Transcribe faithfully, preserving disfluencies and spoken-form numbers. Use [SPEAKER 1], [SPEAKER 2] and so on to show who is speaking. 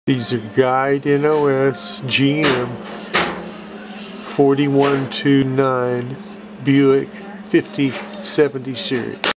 [SPEAKER 1] These are Guide N O S G M forty-one twenty-nine Buick fifty seventy series.